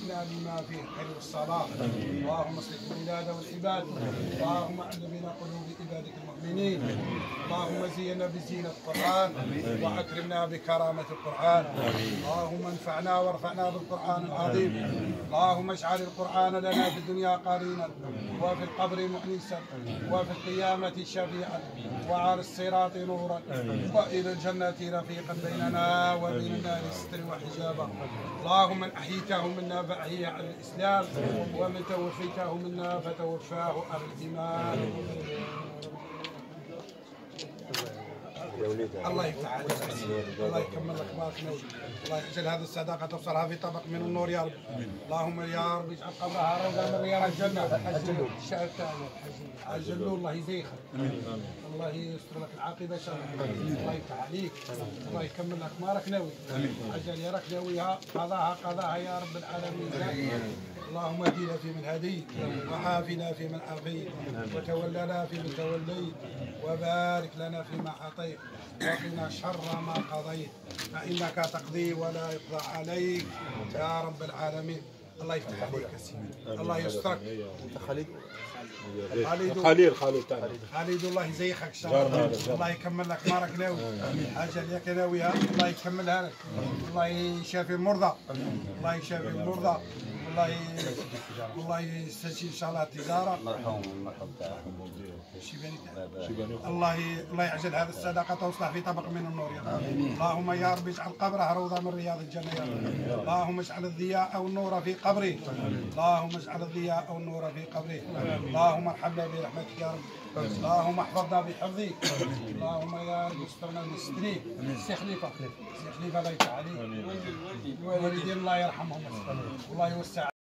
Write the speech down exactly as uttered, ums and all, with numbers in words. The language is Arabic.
وفقنا لما فيه الخير والصلاح. اللهم اصلح البلاد والعباد. اللهم أعز بنا قلوب عبادك المؤمنين. اللهم زينا بزينة القرآن وأكرمنا بكرامة القرآن. اللهم انفعنا وارفعنا بالقرآن العظيم. اللهم اجعل القرآن لنا في الدنيا قرينا وفي القبر مؤنسا وفي القيامة شفيعا وعلى الصراط نورا وإلى الجنة رفيقا بيننا وبين النار ستر وحجابا. اللهم من أحييته منا فأحيه على الإسلام ومن توفيته منا فتوفاه على الإيمان. الله يفتح عليك، الله يكمل لك بارك نوي، الله يجعل هذه الصدقه توصلها في طبق من النور يا رب. اللهم يا رب اجعل قبرها روضه من رياض الجنه. عجلوا الشعر تاعنا، عجلوا الله يزيخك، الله يستر لك العاقبه ان شاء الله. الله يفتح عليك، الله يكمل لك ما راك ناوي، عجل يا راك ناويها قضاها قضاها يا رب العالمين. اللهم اهدنا فيمن هديت وعافنا فيمن عافيت وتولنا فيمن توليت وبارك لنا فيما اعطيت وقنا شر ما قضيت فانك تقضي ولا يقضى عليك يا رب العالمين. الله يفتح عليك يا سيدي، الله يسترك. خالد خالد خليل خالد خالد الله يزيخك ان شاء الله. الله يكمل لك ما راك ناوي، حاجه اللي راك ناويها الله يكملها لك. الله يشافي المرضى، الله يشافي المرضى، والله والله يستجيب ان شاء الله التجاره. مرحوم المرحوم تاعهم شيباني. الله الله يعجل هذه الصدقه توصلح في طبق من النور يا رب. اللهم يا رب اجعل قبره روضه من رياض الجنه يا رب. اللهم اجعل الضياء والنور في قبره. اللهم اجعل الضياء والنور في قبره. اللهم ارحمنا برحمتك يا رب. اللهم احفظنا بحفظك. اللهم يا رب استرنا من ستريك. سي خليفه سي خليفه الله يفتح عليك. الوالدين الله يرحمهم والله يوسع